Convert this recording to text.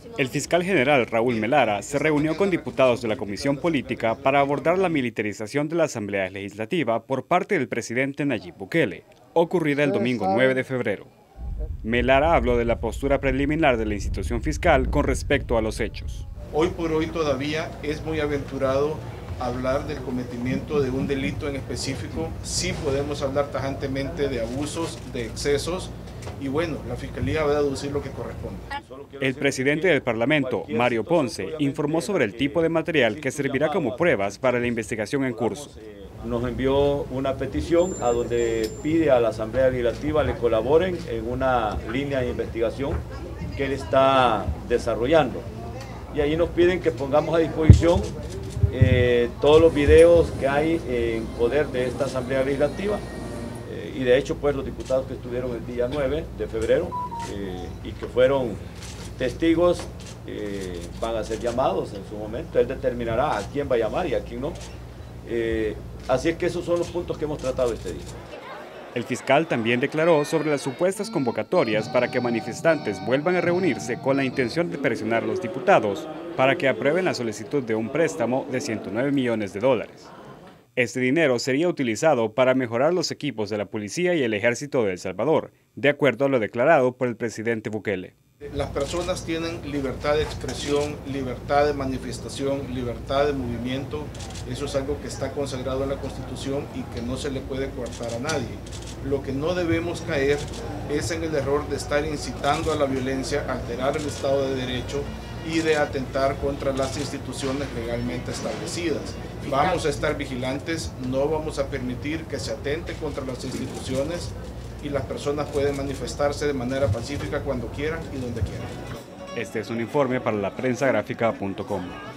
El fiscal general Raúl Melara se reunió con diputados de la Comisión Política para abordar la militarización de la Asamblea Legislativa por parte del presidente Nayib Bukele, ocurrida el domingo 9 de febrero. Melara habló de la postura preliminar de la institución fiscal con respecto a los hechos. Hoy por hoy todavía es muy aventurado hablar del cometimiento de un delito en específico. Sí podemos hablar tajantemente de abusos, de excesos, y bueno, la Fiscalía va a deducir lo que corresponde. El presidente del Parlamento, Mario Ponce, informó sobre el tipo de material que servirá como pruebas para la investigación en curso. Nos envió una petición a donde pide a la Asamblea Legislativa le colaboren en una línea de investigación que él está desarrollando. Y ahí nos piden que pongamos a disposición todos los videos que hay en poder de esta Asamblea Legislativa. Y de hecho, pues los diputados que estuvieron el día 9 de febrero y que fueron testigos van a ser llamados en su momento. Él determinará a quién va a llamar y a quién no. Así es que esos son los puntos que hemos tratado este día. El fiscal también declaró sobre las supuestas convocatorias para que manifestantes vuelvan a reunirse con la intención de presionar a los diputados para que aprueben la solicitud de un préstamo de 109 millones de dólares. Este dinero sería utilizado para mejorar los equipos de la policía y el ejército de El Salvador, de acuerdo a lo declarado por el presidente Bukele. Las personas tienen libertad de expresión, libertad de manifestación, libertad de movimiento. Eso es algo que está consagrado en la Constitución y que no se le puede coartar a nadie. Lo que no debemos caer es en el error de estar incitando a la violencia, alterar el Estado de Derecho y de atentar contra las instituciones legalmente establecidas. Vamos a estar vigilantes, no vamos a permitir que se atente contra las instituciones y las personas pueden manifestarse de manera pacífica cuando quieran y donde quieran. Este es un informe para la prensagráfica.com.